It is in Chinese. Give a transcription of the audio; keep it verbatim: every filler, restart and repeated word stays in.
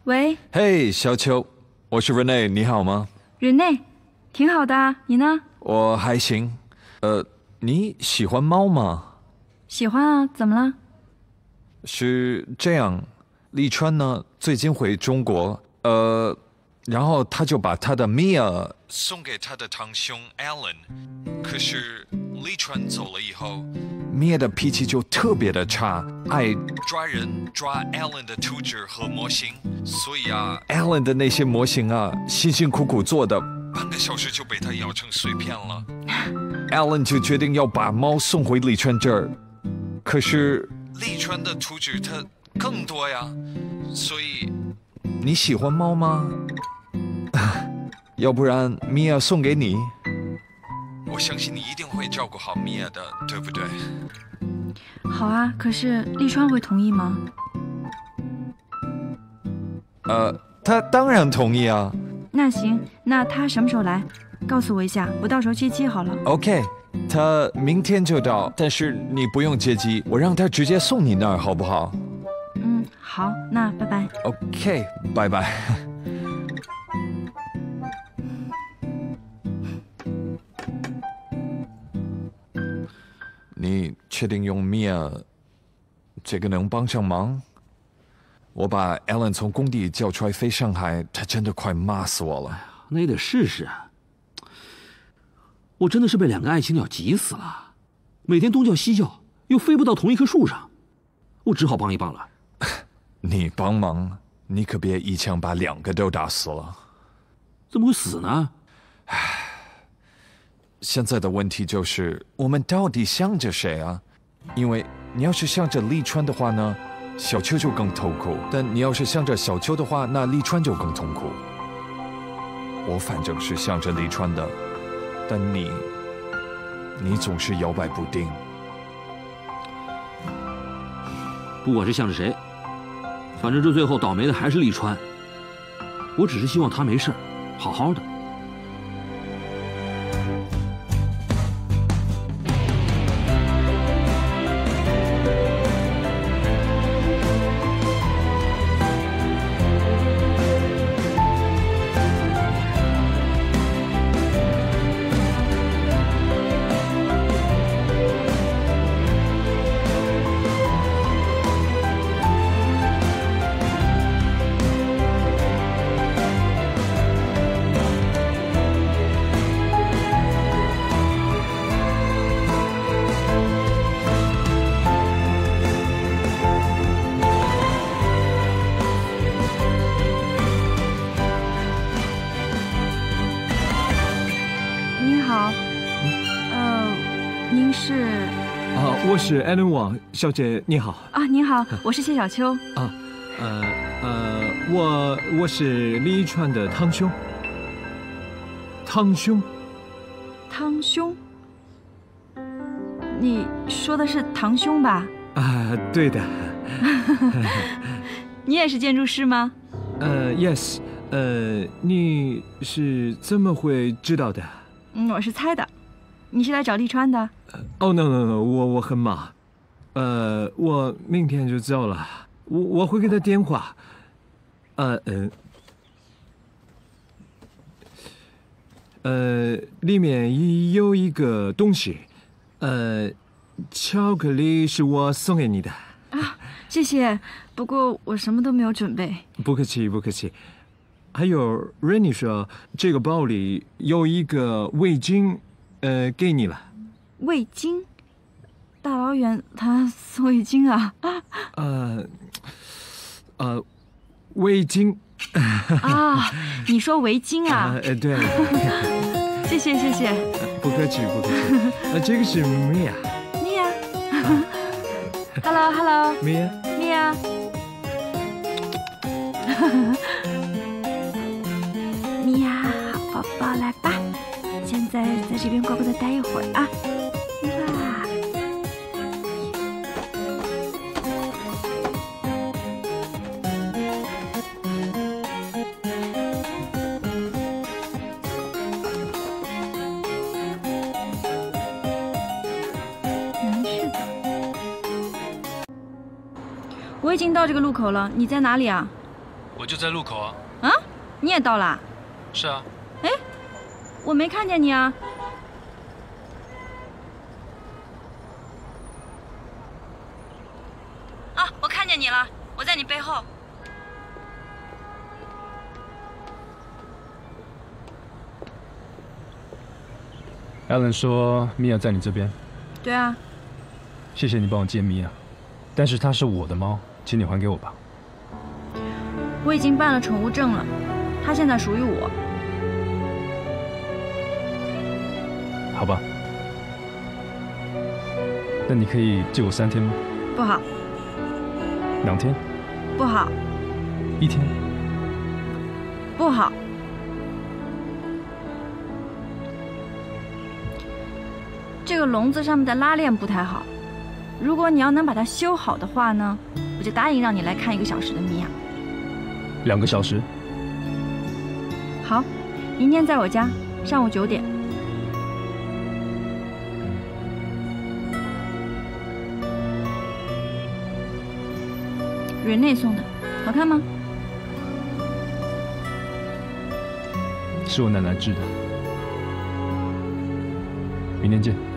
喂， 嘿，小秋，我是 Rene， 你好吗？ Rene， 挺好的啊，你呢？ 我还行。呃，你喜欢猫吗？ 喜欢啊，怎么了？ 是这样，利川呢最近回中国，呃，然后他就把他的 Mia 送给他的堂兄 Alan， 可是利川走了以后，Mia 的脾气就特别的差，爱抓人，抓 Alan 的图纸和模型，所以啊 ，Alan 的那些模型啊，辛辛苦苦做的，半个小时就被他咬成碎片了。Alan 就决定要把猫送回利川这儿，可是利川的图纸它更多呀，所以你喜欢猫吗？要不然米娅送给你，我相信你一定会照顾好米娅的，对不对？ 好啊，可是利川会同意吗？ 呃，他当然同意啊。 那行，那他什么时候来？告诉我一下，我到时候接机好了。 OK， 他明天就到，但是你不用接机，我让他直接送你那儿，好不好？ 嗯，好，那拜拜。 OK， 拜拜。你确定用 Mia 这个能帮上忙？我把 Alan 从工地叫出来飞上海，他真的快骂死我了。 那也得试试啊！我真的是被两个爱情鸟急死了，每天东叫西叫，又飞不到同一棵树上，我只好帮一帮了。 你帮忙，你可别一枪把两个都打死了。 怎么会死呢？ 唉，现在的问题就是，我们到底向着谁啊？因为你要是向着利川的话呢，小秋就更痛苦；但你要是向着小秋的话，那利川就更痛苦。我反正是向着利川的，但你，你总是摇摆不定。 不管是向着谁，反正这最后倒霉的还是利川。我只是希望他没事，好好的。 我是 Alan 王小姐，你好啊，您好，我是谢小秋啊，呃呃，我我是利川的堂兄，堂兄， 堂兄，你说的是堂兄吧？ 啊，对的。 你也是建筑师吗？ 呃 ，yes， 呃，你是怎么会知道的？ 嗯，我是猜的。你是来找利川的？ 哦、oh, ，no no no， 我我很忙，呃，我明天就走了，我我会给他电话，呃嗯，呃，里面有一个东西，呃，巧克力是我送给你的啊，谢谢，不过我什么都没有准备。 不客气不客气，还有 Rene 说这个包里有一个围巾。呃，给你了。 围巾，大老远他送围巾啊？ 呃，呃，围巾。 啊，你说围巾啊？ 呃，对。 谢谢谢谢。 不客气不客气。呃，这个是米娅。 米娅。Hello Hello。 米娅。 米娅。米娅，好宝宝，来吧。现在在这边乖乖的待一会儿啊！哇，男士的。我已经到这个路口了，你在哪里啊？ 我就在路口啊。 啊，你也到啦？ 是啊。 哎，我没看见你啊。啊，我看见你了，我在你背后。 Alan 说米娅在你这边。 对啊。 谢谢你帮我接米娅，但是它是我的猫，请你还给我吧。 我已经办了宠物证了，它现在属于我。 好吧。那你可以借我三天吗？ 不好。 两天？ 不好。 一天？ 不好。这个笼子上面的拉链不太好，如果你要能把它修好的话呢，我就答应让你来看一个小时的米娅。 两个小时？ 好，明天在我家，上午九点。瑞内送的，好看吗？ 是我奶奶织的。明天见。